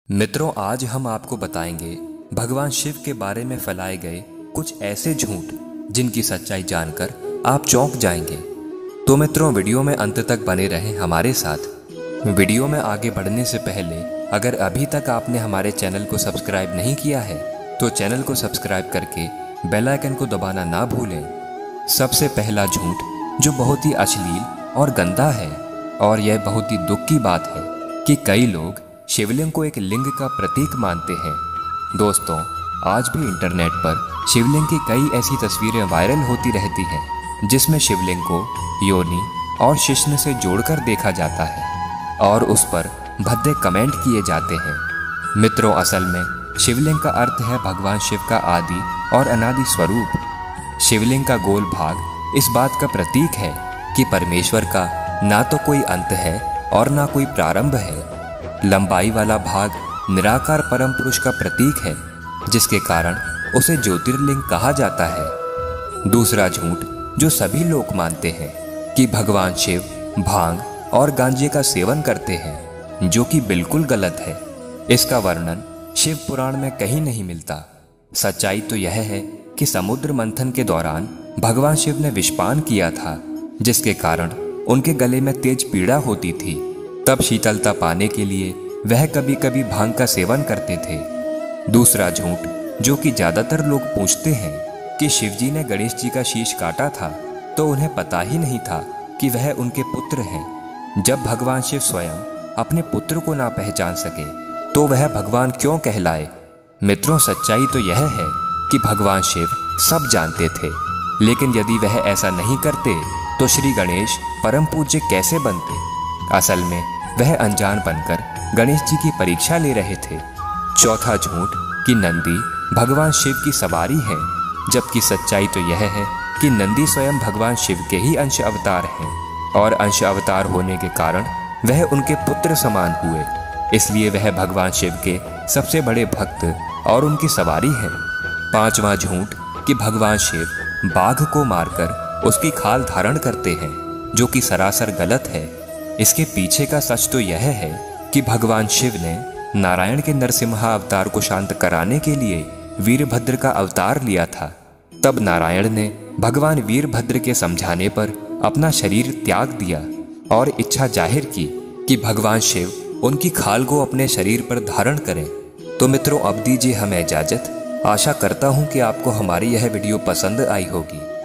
मित्रों, आज हम आपको बताएंगे भगवान शिव के बारे में फैलाए गए कुछ ऐसे झूठ जिनकी सच्चाई जानकर आप चौंक जाएंगे। तो मित्रों, वीडियो में अंत तक बने रहें हमारे साथ। वीडियो में आगे बढ़ने से पहले अगर अभी तक आपने हमारे चैनल को सब्सक्राइब नहीं किया है तो चैनल को सब्सक्राइब करके बेल आइकन को दबाना ना भूलें। सबसे पहला झूठ जो बहुत ही अश्लील और गंदा है, और यह बहुत ही दुख की बात है कि कई लोग शिवलिंग को एक लिंग का प्रतीक मानते हैं। दोस्तों, आज भी इंटरनेट पर शिवलिंग की कई ऐसी तस्वीरें वायरल होती रहती हैं जिसमें शिवलिंग को योनि और शिश्न से जोड़कर देखा जाता है और उस पर भद्दे कमेंट किए जाते हैं। मित्रों, असल में शिवलिंग का अर्थ है भगवान शिव का आदि और अनादि स्वरूप। शिवलिंग का गोल भाग इस बात का प्रतीक है कि परमेश्वर का ना तो कोई अंत है और ना कोई प्रारंभ है। लंबाई वाला भाग निराकार परम पुरुष का प्रतीक है, जिसके कारण उसे ज्योतिर्लिंग कहा जाता है। दूसरा झूठ जो सभी लोग मानते हैं कि भगवान शिव भांग और गांजे का सेवन करते हैं, जो कि बिल्कुल गलत है। इसका वर्णन शिव पुराण में कहीं नहीं मिलता। सच्चाई तो यह है कि समुद्र मंथन के दौरान भगवान शिव ने विषपान किया था, जिसके कारण उनके गले में तेज पीड़ा होती थी। तब शीतलता पाने के लिए वह कभी कभी भांग का सेवन करते थे। दूसरा झूठ जो कि ज्यादातर लोग पूछते हैं कि शिवजी ने गणेश जी का शीश काटा था तो उन्हें पता ही नहीं था कि वह उनके पुत्र हैं। जब भगवान शिव स्वयं अपने पुत्र को ना पहचान सके तो वह भगवान क्यों कहलाए? मित्रों, सच्चाई तो यह है कि भगवान शिव सब जानते थे, लेकिन यदि वह ऐसा नहीं करते तो श्री गणेश परम पूज्य कैसे बनते? असल में वह अनजान बनकर गणेश जी की परीक्षा ले रहे थे। चौथा झूठ कि नंदी भगवान शिव की सवारी है, जबकि सच्चाई तो यह है कि नंदी स्वयं भगवान शिव के ही अंश अवतार हैं और अंश अवतार होने के कारण वह उनके पुत्र समान हुए, इसलिए वह भगवान शिव के सबसे बड़े भक्त और उनकी सवारी हैं। पांचवा झूठ कि भगवान शिव बाघ को मारकर उसकी खाल धारण करते हैं, जो कि सरासर गलत है। इसके पीछे का सच तो यह है कि भगवान शिव ने नारायण के नरसिम्हा अवतार को शांत कराने के लिए वीरभद्र का अवतार लिया था। तब नारायण ने भगवान वीरभद्र के समझाने पर अपना शरीर त्याग दिया और इच्छा जाहिर की कि भगवान शिव उनकी खाल को अपने शरीर पर धारण करें। तो मित्रों, अब दीजिए हमें इजाजत। आशा करता हूँ कि आपको हमारी यह वीडियो पसंद आई होगी।